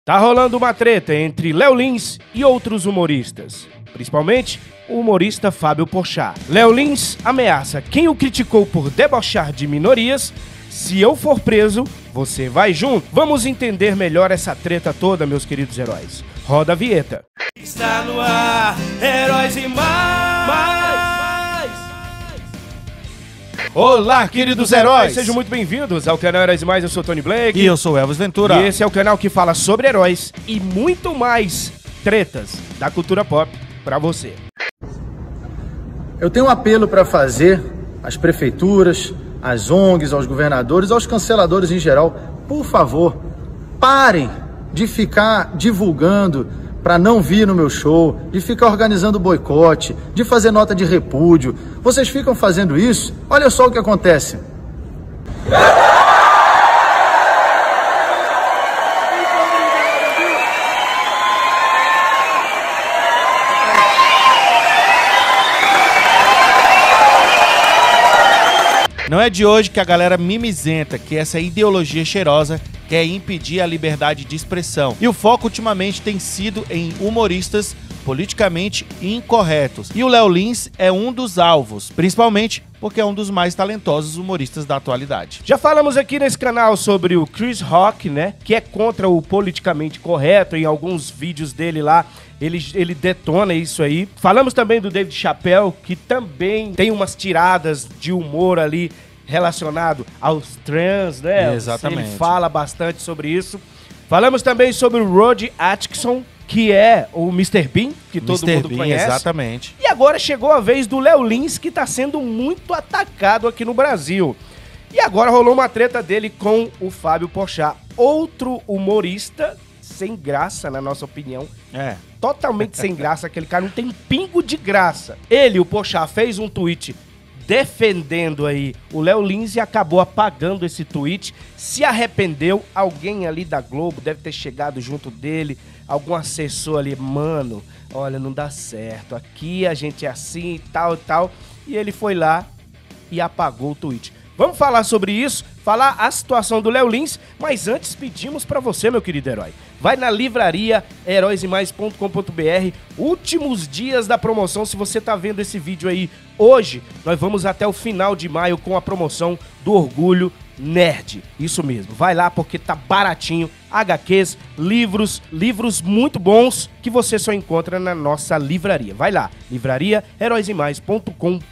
Tá rolando uma treta entre Léo Lins e outros humoristas, principalmente o humorista Fábio Porchat. Léo Lins ameaça quem o criticou por debochar de minorias: se eu for preso, você vai junto. Vamos entender melhor essa treta toda, meus queridos heróis. Roda a vinheta. Está no ar, Heróis e Mais. Olá, queridos heróis! Sejam muito bem-vindos ao canal Heróis e Mais. Eu sou o Tony Blake. E eu sou o Elvis Ventura. E esse é o canal que fala sobre heróis e muito mais tretas da cultura pop pra você. Eu tenho um apelo para fazer às prefeituras, às ONGs, aos governadores, aos canceladores em geral. Por favor, parem de ficar divulgando para não vir no meu show, de ficar organizando boicote, de fazer nota de repúdio. Vocês ficam fazendo isso, olha só o que acontece. Não é de hoje que a galera mimizenta que essa ideologia cheirosa quer impedir a liberdade de expressão. E o foco ultimamente tem sido em humoristas politicamente incorretos. E o Léo Lins é um dos alvos, principalmente porque é um dos mais talentosos humoristas da atualidade. Já falamos aqui nesse canal sobre o Chris Rock, né? Que é contra o politicamente correto. Em alguns vídeos dele lá, ele detona isso aí. Falamos também do Dave Chappelle, que também tem umas tiradas de humor ali relacionado aos trans, né? Exatamente. Ele fala bastante sobre isso. Falamos também sobre o Rod Atkinson, que é o Mr. Bean, que todo mundo conhece. Exatamente. E agora chegou a vez do Léo Lins, que tá sendo muito atacado aqui no Brasil. E agora rolou uma treta dele com o Fábio Porchat, outro humorista sem graça, na nossa opinião. É. Totalmente sem graça, aquele cara não tem pingo de graça. Ele, o Porchat, fez um tweet defendendo aí o Léo Lins e acabou apagando esse tweet, se arrependeu. Alguém ali da Globo deve ter chegado junto dele, algum assessor ali: mano, olha, não dá certo, aqui a gente é assim e tal e tal. E ele foi lá e apagou o tweet. Vamos falar sobre isso, falar a situação do Léo Lins, mas antes pedimos pra você, meu querido herói, vai na livraria heróisemais.com.br, últimos dias da promoção. Se você tá vendo esse vídeo aí hoje, nós vamos até o final de maio com a promoção do Orgulho Nerd. Isso mesmo, vai lá porque tá baratinho, HQs, livros muito bons que você só encontra na nossa livraria. Vai lá, livraria heróisemais.com.br.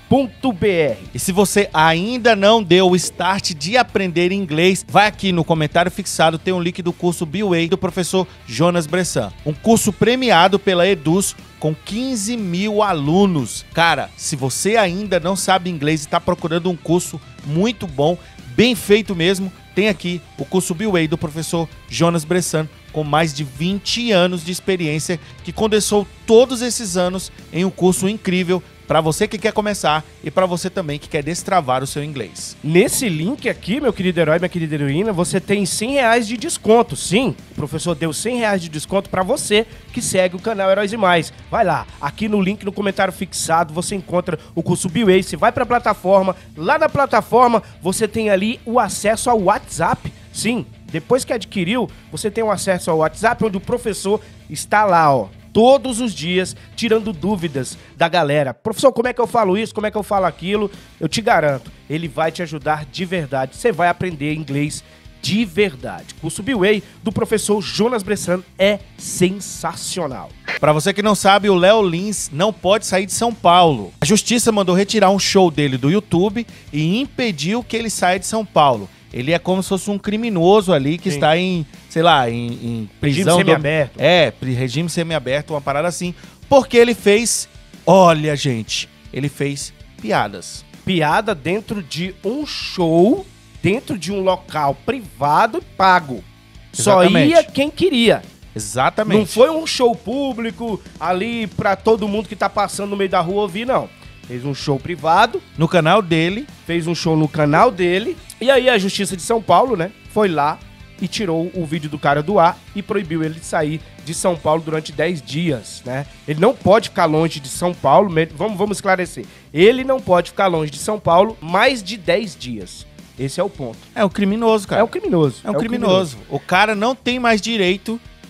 E se você ainda não deu o start de aprender inglês, vai aqui no comentário fixado, tem um link do curso B-Way do professor Jonas Bressan. Um curso premiado pela Eduz com 15 mil alunos. Cara, se você ainda não sabe inglês e está procurando um curso muito bom, bem feito mesmo, tem aqui o curso B-Way do professor Jonas Bressan, com mais de 20 anos de experiência, que condensou todos esses anos em um curso incrível para você que quer começar e para você também que quer destravar o seu inglês. Nesse link aqui, meu querido herói, minha querida heroína, você tem R$100 de desconto. Sim, o professor deu R$100 de desconto para você que segue o canal Heróis e Mais. Vai lá, aqui no link, no comentário fixado, você encontra o curso B-Way. Você vai para a plataforma, lá na plataforma você tem ali o acesso ao WhatsApp. Sim, depois que adquiriu, você tem um acesso ao WhatsApp, onde o professor está lá, ó, todos os dias, tirando dúvidas da galera. Professor, como é que eu falo isso? Como é que eu falo aquilo? Eu te garanto, ele vai te ajudar de verdade. Você vai aprender inglês de verdade. O curso B-Way do professor Jonas Bressan é sensacional. Para você que não sabe, o Léo Lins não pode sair de São Paulo. A justiça mandou retirar um show dele do YouTube e impediu que ele saia de São Paulo. Ele é como se fosse um criminoso ali que está em, sei lá, em prisão... Regime semiaberto. Regime semiaberto, uma parada assim. Porque ele fez... Olha, gente, ele fez piadas. Piada dentro de um show, dentro de um local privado e pago. Exatamente. Só ia quem queria. Exatamente. Não foi um show público ali pra todo mundo que tá passando no meio da rua ouvir, não. Fez um show privado. No canal dele. Fez um show no canal dele. E aí a Justiça de São Paulo, né, foi lá e tirou o vídeo do cara do ar e proibiu ele de sair de São Paulo durante 10 dias, né? Ele não pode ficar longe de São Paulo, vamos esclarecer. Ele não pode ficar longe de São Paulo mais de 10 dias. Esse é o ponto. É um criminoso, cara. É um criminoso. É um criminoso. O cara não tem mais direito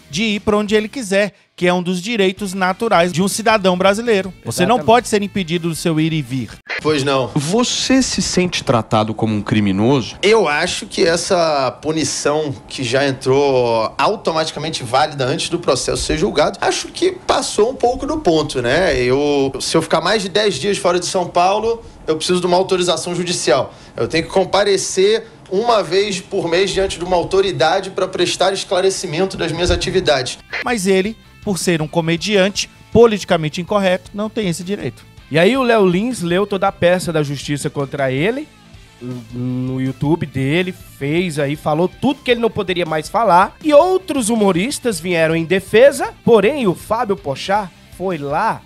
de ir para onde ele quiser, que é um dos direitos naturais de um cidadão brasileiro. Você não Exatamente. pode ser impedido do seu ir e vir. Pois não. Você se sente tratado como um criminoso? Eu acho que essa punição que já entrou automaticamente válida antes do processo ser julgado, acho que passou um pouco do ponto, né? Se eu ficar mais de 10 dias fora de São Paulo, eu preciso de uma autorização judicial. Eu tenho que comparecer uma vez por mês diante de uma autoridade para prestar esclarecimento das minhas atividades. Mas ele, por ser um comediante politicamente incorreto, não tem esse direito. E aí o Léo Lins leu toda a peça da justiça contra ele no YouTube dele, falou tudo que ele não poderia mais falar. E outros humoristas vieram em defesa, porém o Fábio Porchat foi lá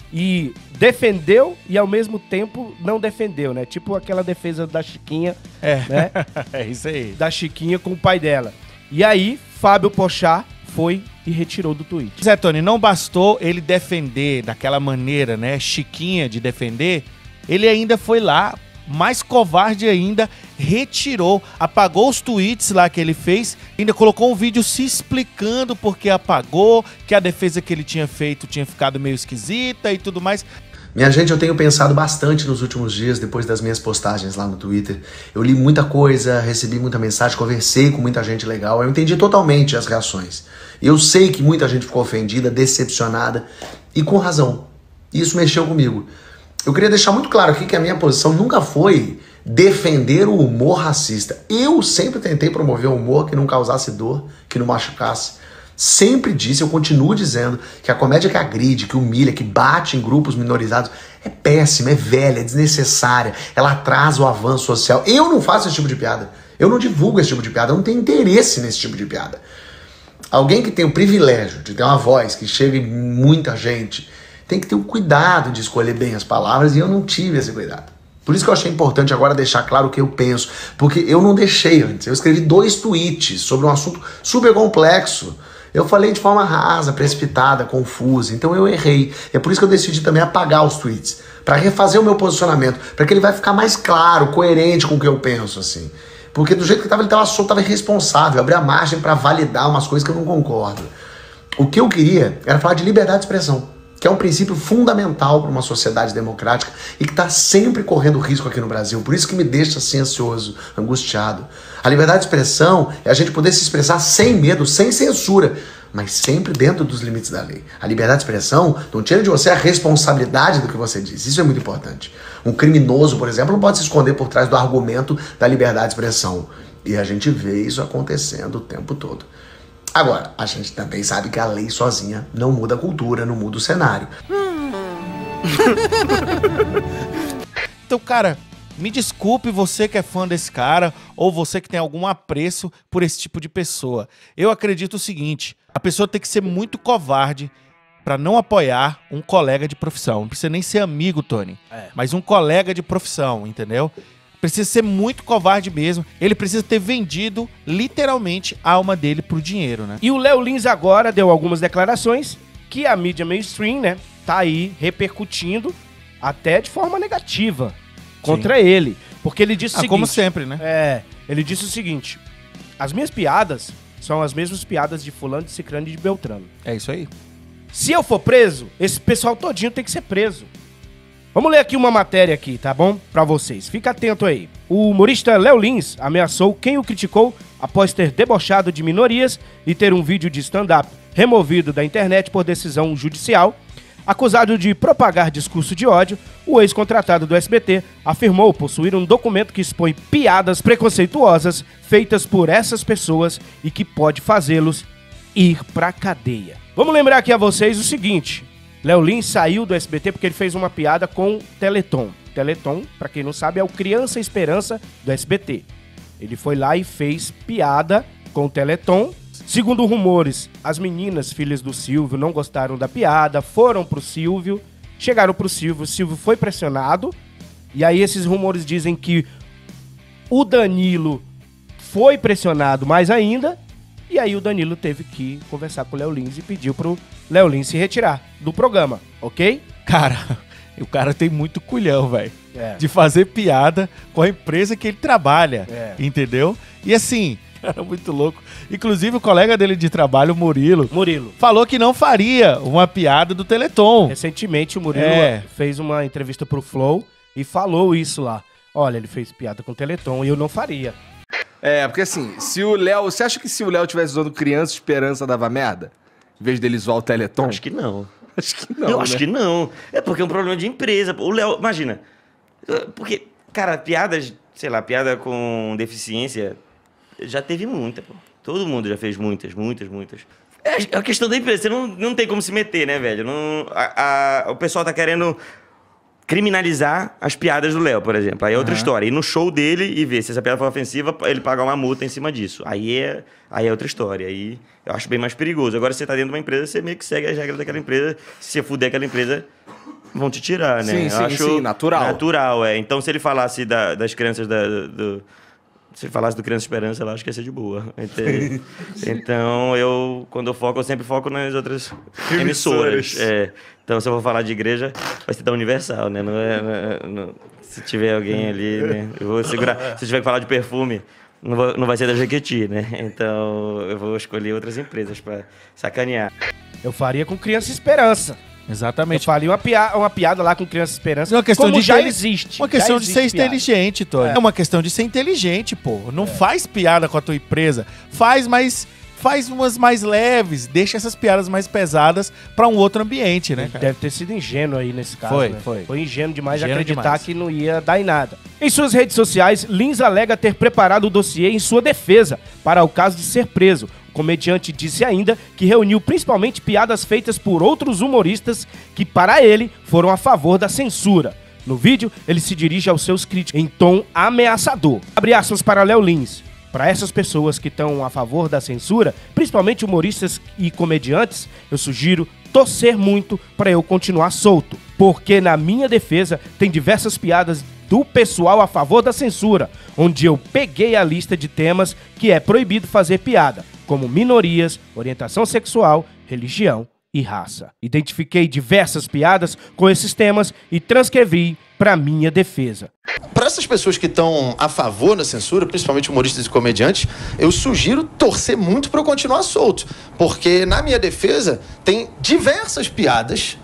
e defendeu e ao mesmo tempo não defendeu, né? Tipo aquela defesa da Chiquinha, né? É isso aí. Da Chiquinha com o pai dela. E aí, Fábio Porchat foi e retirou do tweet. Zé Tony, não bastou ele defender daquela maneira, né, chiquinha de defender, ele ainda foi lá, mais covarde ainda, retirou, apagou os tweets lá que ele fez, ainda colocou um vídeo se explicando porque apagou, que a defesa que ele tinha feito tinha ficado meio esquisita e tudo mais. Minha gente, eu tenho pensado bastante nos últimos dias, depois das minhas postagens lá no Twitter. Eu li muita coisa, recebi muita mensagem, conversei com muita gente legal. Eu entendi totalmente as reações. Eu sei que muita gente ficou ofendida, decepcionada e com razão. Isso mexeu comigo. Eu queria deixar muito claro aqui que a minha posição nunca foi defender o humor racista. Eu sempre tentei promover um humor que não causasse dor, que não machucasse. Sempre disse, eu continuo dizendo, que a comédia que agride, que humilha, que bate em grupos minorizados é péssima, é velha, é desnecessária, ela atrasa o avanço social. Eu não faço esse tipo de piada, eu não divulgo esse tipo de piada, eu não tenho interesse nesse tipo de piada. Alguém que tem o privilégio de ter uma voz que chega em muita gente, tem que ter o cuidado de escolher bem as palavras e eu não tive esse cuidado. Por isso que eu achei importante agora deixar claro o que eu penso, porque eu não deixei antes. Eu escrevi 2 tweets sobre um assunto super complexo. Eu falei de forma rasa, precipitada, confusa, então eu errei. É por isso que eu decidi também apagar os tweets, para refazer o meu posicionamento, para que ele vai ficar mais claro, coerente com o que eu penso, assim. Porque do jeito que ele estava solto, estava irresponsável, abrir a margem para validar umas coisas que eu não concordo. O que eu queria era falar de liberdade de expressão, que é um princípio fundamental para uma sociedade democrática e que está sempre correndo risco aqui no Brasil. Por isso que me deixa assim ansioso, angustiado. A liberdade de expressão é a gente poder se expressar sem medo, sem censura, mas sempre dentro dos limites da lei. A liberdade de expressão não tira de você a responsabilidade do que você diz. Isso é muito importante. Um criminoso, por exemplo, não pode se esconder por trás do argumento da liberdade de expressão. E a gente vê isso acontecendo o tempo todo. Agora, a gente também sabe que a lei sozinha não muda a cultura, não muda o cenário. Então, cara, me desculpe você que é fã desse cara ou você que tem algum apreço por esse tipo de pessoa. Eu acredito o seguinte, a pessoa tem que ser muito covarde pra não apoiar um colega de profissão. Não precisa nem ser amigo, Tony, mas um colega de profissão, entendeu? Precisa ser muito covarde mesmo. Ele precisa ter vendido, literalmente, a alma dele pro dinheiro, né? E o Léo Lins agora deu algumas declarações que a mídia mainstream, né, tá aí repercutindo até de forma negativa contra ele. Porque ele disse o seguinte... como sempre, né? Ele disse o seguinte, as minhas piadas são as mesmas piadas de fulano, de cicrano e de beltrano. É isso aí. Se eu for preso, esse pessoal todinho tem que ser preso. Vamos ler aqui uma matéria aqui, tá bom? Pra vocês. Fica atento aí. O humorista Léo Lins ameaçou quem o criticou após ter debochado de minorias e ter um vídeo de stand-up removido da internet por decisão judicial. Acusado de propagar discurso de ódio, o ex-contratado do SBT afirmou possuir um documento que expõe piadas preconceituosas feitas por essas pessoas e que pode fazê-los ir pra cadeia. Vamos lembrar aqui a vocês o seguinte... Léo Lins saiu do SBT porque ele fez uma piada com Teleton. Teleton, pra quem não sabe, é o Criança Esperança do SBT. Ele foi lá e fez piada com o Teleton. Segundo rumores, as meninas, filhas do Silvio, não gostaram da piada, foram pro Silvio, chegaram pro Silvio, o Silvio foi pressionado, e aí esses rumores dizem que o Danilo foi pressionado mais ainda, e aí o Danilo teve que conversar com o Léo Lins e pediu pro Léo Lins se retirar do programa, ok? Cara, o cara tem muito culhão, velho. De fazer piada com a empresa que ele trabalha, entendeu? E assim, Cara, muito louco. Inclusive, o colega dele de trabalho, Murilo, Murilo. falou que não faria uma piada do Teleton. Recentemente, o Murilo fez uma entrevista pro Flow e falou isso lá. Olha, ele fez piada com o Teleton e eu não faria. Porque assim, se o Léo... Você acha que se o Léo tivesse usando Criança Esperança dava merda? Em vez dele zoar o Teleton? Acho que não. Acho que não, Eu né? acho que não. É porque é um problema de empresa. O Léo, imagina. Porque, cara, piadas, sei lá, piada com deficiência, já teve muita, pô. Todo mundo já fez muitas. É a questão da empresa. Você não tem como se meter, né, velho? O pessoal tá querendo criminalizar as piadas do Léo, por exemplo. Aí é outra história. Ir no show dele e ver se essa piada for ofensiva, ele pagar uma multa em cima disso. Aí é outra história. Aí eu acho bem mais perigoso. Agora, você tá dentro de uma empresa, você meio que segue as regras daquela empresa. Se você fuder aquela empresa, vão te tirar, né? Sim, natural. Natural, é. Então, se ele falasse das crianças se ele falasse do Criança Esperança, eu acho que ia ser de boa. Então, quando eu foco, eu sempre foco nas outras emissoras. Então, se eu for falar de igreja, vai ser da Universal, né? Se tiver alguém ali, né? Eu vou segurar. Se tiver que falar de perfume, não vai ser da Jequiti, né? Então, eu vou escolher outras empresas para sacanear. Eu faria com Criança Esperança. Exatamente. Eu faria uma piada lá com Criança Esperança, É uma questão como de já existe. Uma questão Já de existe ser piada. inteligente, Tony. É uma questão de ser inteligente, pô. Não faz piada com a tua empresa. Faz umas mais leves. Deixa essas piadas mais pesadas pra um outro ambiente, né, cara? Deve ter sido ingênuo aí nesse caso, Foi, né? foi. Foi ingênuo demais de Ingênuo acreditar demais. que não ia dar em nada. Em suas redes sociais, Lins alega ter preparado o dossiê em sua defesa para o caso de ser preso. O comediante disse ainda que reuniu principalmente piadas feitas por outros humoristas que, para ele, foram a favor da censura. No vídeo, ele se dirige aos seus críticos em tom ameaçador. Abre aspas para Léo Lins. Para essas pessoas que estão a favor da censura, principalmente humoristas e comediantes, eu sugiro torcer muito para eu continuar solto. Porque na minha defesa tem diversas piadas do pessoal a favor da censura, onde eu peguei a lista de temas que é proibido fazer piada, como minorias, orientação sexual, religião e raça. Identifiquei diversas piadas com esses temas e transcrevi para minha defesa. Para essas pessoas que estão a favor da censura, principalmente humoristas e comediantes, eu sugiro torcer muito para eu continuar solto. Porque, na minha defesa, tem diversas piadas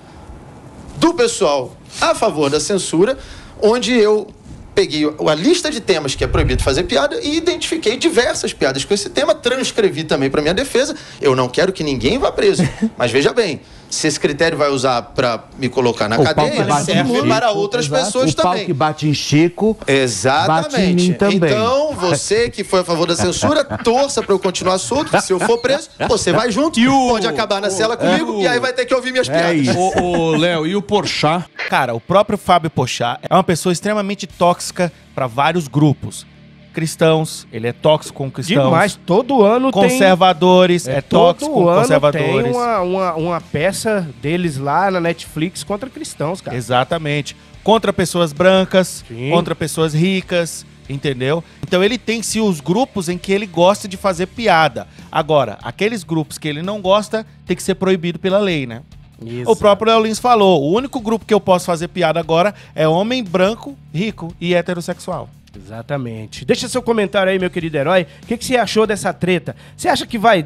do pessoal a favor da censura, onde eu peguei a lista de temas que é proibido fazer piada e identifiquei diversas piadas com esse tema, transcrevi também para minha defesa. Eu não quero que ninguém vá preso, mas veja bem, se esse critério vai usar para me colocar na cadeia, ele serve para outras pessoas também. O pau que bate em Chico, exatamente. bate em mim também. Então, você que foi a favor da censura, torça para eu continuar solto. Se eu for preso, você vai junto, pode acabar na cela comigo e aí vai ter que ouvir minhas piadas. Ô, Léo, e o Porchat? Cara, o próprio Fábio Porchat é uma pessoa extremamente tóxica para vários grupos. Cristãos, ele é tóxico com cristãos. Demais, todo ano conservadores, é tóxico com conservadores. Tem uma peça deles lá na Netflix contra cristãos, cara. Exatamente. Contra pessoas brancas, Sim. contra pessoas ricas, entendeu? Então ele tem sim os grupos em que ele gosta de fazer piada. Agora, aqueles grupos que ele não gosta, tem que ser proibido pela lei, né? Isso. O próprio Léo Lins falou, o único grupo que eu posso fazer piada agora é homem branco, rico e heterossexual. Exatamente. Deixa seu comentário aí, meu querido herói. O que você achou dessa treta? Você acha que vai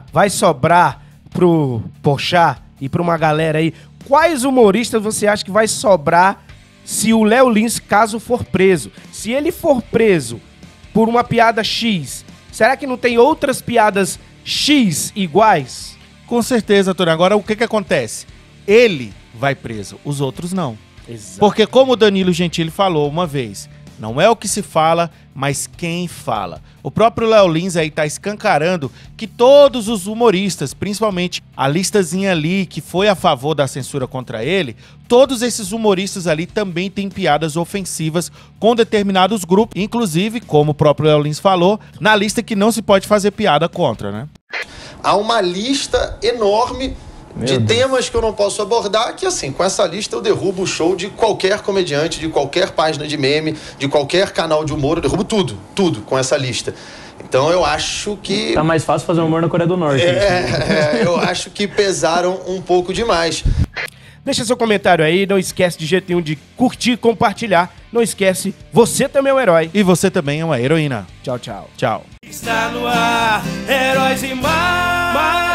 sobrar pro Porchat e pra uma galera aí? Quais humoristas você acha que vai sobrar se o Léo Lins, caso for preso? Se ele for preso por uma piada X, será que não tem outras piadas X iguais? Com certeza, Tony. Agora, o que acontece? Ele vai preso, os outros não. Exato. Porque como o Danilo Gentili falou uma vez, não é o que se fala, mas quem fala. O próprio Léo Lins aí tá escancarando que todos os humoristas, principalmente a listazinha ali que foi a favor da censura contra ele, todos esses humoristas ali também têm piadas ofensivas com determinados grupos, inclusive, como o próprio Léo Lins falou, na lista que não se pode fazer piada contra, né? Há uma lista enorme de temas que eu não posso abordar, que assim, com essa lista eu derrubo o show de qualquer comediante, de qualquer página de meme, de qualquer canal de humor, eu derrubo tudo com essa lista. Então eu acho que... Tá mais fácil fazer humor na Coreia do Norte. Eu acho que pesaram um pouco demais. Deixa seu comentário aí, não esquece de jeito nenhum de curtir e compartilhar. Não esquece, você também é um herói. E você também é uma heroína. Tchau, tchau. Tchau. Está no ar, Heróis e Mais.